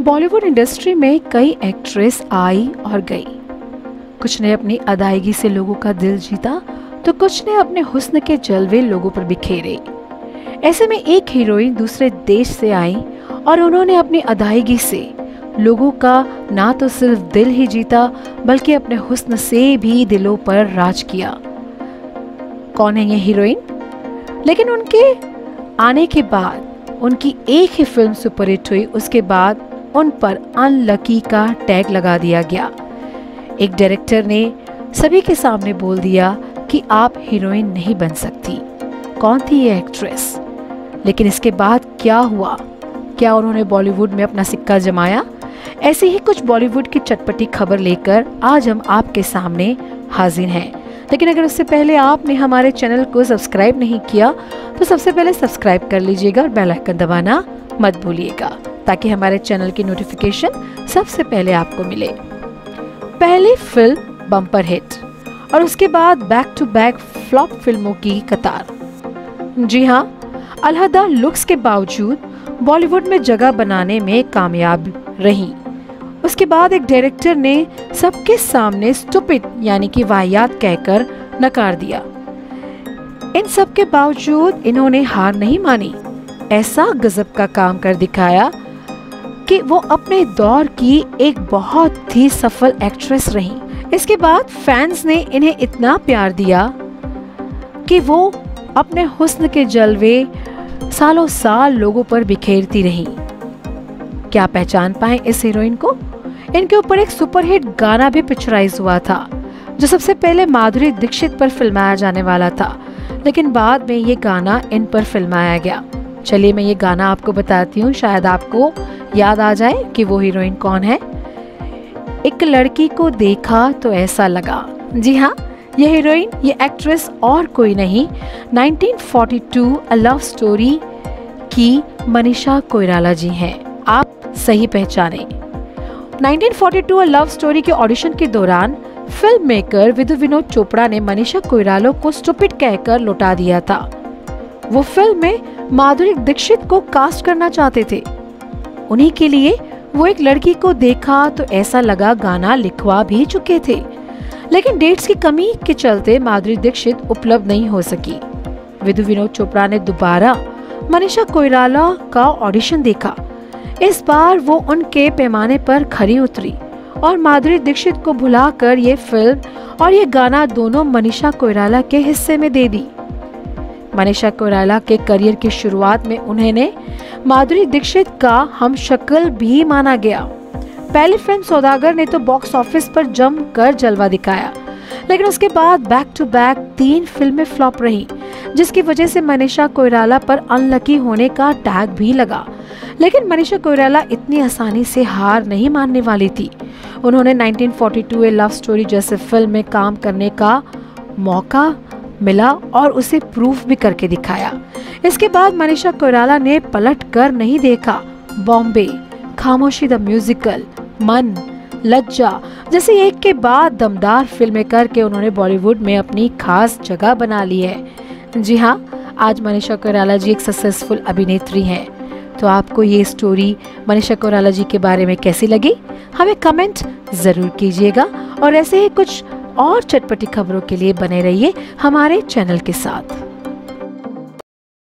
Bollywood industry में कई actress I और गई। कुछ ने अपनी अदायगी से लोगों का दिल जीता तो कुछ ने अपने हुस्न के जलवे लोगों पर बिखेरे। ऐसे में एक हीरोइन दूसरे देश से आई और उन्होंने अपनी अदायगी से लोगों का ना तो सिर्फ दिल ही जीता बल्कि अपने हुस्न से भी दिलों पर राज किया। कौन है ये हीरोइन? लेकिन उनके आने के बाद उनकी एक ही फिल्म सुपरहिट हुई, उसके बाद उन पर अनलकी का टैग लगा दिया गया। एक डायरेक्टर ने सभी के सामने बोल दिया कि आप हीरोइन नहीं बन सकती। कौन थी ये एक्ट्रेस? लेकिन इसके बाद क्या हुआ? क्या उन्होंने बॉलीवुड में अपना सिक्का जमाया? ऐसे ही कुछ बॉलीवुड की चटपटी खबर लेकर आज हम आपके सामने हाजिर हैं। लेकिन अगर उससे पहले आपने हमारे चैनल को सब्सक्राइब नहीं किया तो सबसे पहले सब्सक्राइब कर लीजिएगा और बेल आइकन दबाना मत भूलिएगा ताकि हमारे चैनल की नोटिफिकेशन सबसे पहले आपको मिले। पहली फिल्म बम्पर हिट और उसके बाद बैक टू बैक फ्लॉप फिल्मों की कतार। जी हाँ, अलहदा लुक्स के बावजूद बॉलीवुड में जगह बनाने में कामयाब रही। उसके बाद एक डायरेक्टर ने सबके सामने स्टूपिड यानी कि वाहियात कहकर नकार दिया। इन सब के बावजूद इन्होंने हार नहीं मानी। ऐसा गजब का काम कर दिखाया कि वो अपने दौर की एक बहुत ही सफल एक्ट्रेस रही। इसके बाद फैंस ने इन्हें इतना प्यार दिया कि वो अपने हुस्न के जलवे सालों साल लोगों पर बिखेरती रही। क्या पहचान पाए इस हीरोइन को? इनके ऊपर एक सुपरहिट गाना भी पिक्चराइज हुआ था जो सबसे पहले माधुरी दीक्षित पर फिल्माया जाने वाला था, लेकिन बाद में ये गाना इन पर फिल्माया गया। चलिए मैं ये गाना आपको बताती हूँ, शायद आपको याद आ जाए कि वो हीरोइन कौन है। एक लड़की को देखा तो ऐसा लगा। जी हाँ, ये हीरोइन, ये एक्ट्रेस और कोई नहीं, 1942 अ लव स्टोरी की मनीषा कोइराला जी हैं। आप सही पहचाने। 1942 अ लव स्टोरी के ऑडिशन के दौरान फिल्म मेकर विधु विनोद चोपड़ा ने मनीषा कोइराला को स्टूपिड कहकर लौटा दिया था। वो फिल्म में माधुरी दीक्षित को कास्ट करना चाहते थे। उन्हीं के लिए वो एक लड़की को देखा तो ऐसा लगा गाना लिखवा भी चुके थे, लेकिन डेट्स की कमी के चलते माधुरी दीक्षित उपलब्ध नहीं हो सकी। विधु विनोद चोपड़ा ने दोबारा मनीषा कोइराला का ऑडिशन देखा। इस बार वो उनके पैमाने पर खरी उतरी और माधुरी दीक्षित को भुलाकर ये फिल्म और ये गाना दोनों मनीषा कोइराला के हिस्से में दे दी। मनीषा कोइराला के करियर की शुरुआत में उन्हें माधुरी दीक्षित का हमशक्ल भी माना गया। पहली फिल्म सौदागर ने तो बॉक्स ऑफिस पर जमकर जलवा दिखाया, लेकिन उसके बाद बैक टू बैक 3 फिल्में फ्लॉप रही, जिसकी वजह से मनीषा कोइराला पर अनलकी होने का टैग भी लगा। लेकिन मनीषा कोइराला इतनी आसानी से हार नहीं मानने वाली थी। उन्होंने 1942 ए लव स्टोरी जैसे फिल्म में काम करने का मौका मिला और उसे प्रूफ भी करके दिखाया। इसके बाद मनीषा कोइराला ने पलट कर नहीं देखा। बॉम्बे, खामोशी द म्यूजिकल, मन, लज्जा जैसे एक के बाद दमदार फिल्में करके उन्होंने बॉलीवुड में अपनी खास जगह बना ली है। जी हाँ, आज मनीषा कोइराला जी एक सक्सेसफुल अभिनेत्री हैं। तो आपको ये स्टोरी मनीषा कोइराला जी के बारे में कैसी लगी? हमें कमेंट जरूर कीजिएगा और ऐसे ही कुछ और चटपटी खबरों के लिए बने रहिए हमारे चैनल के साथ।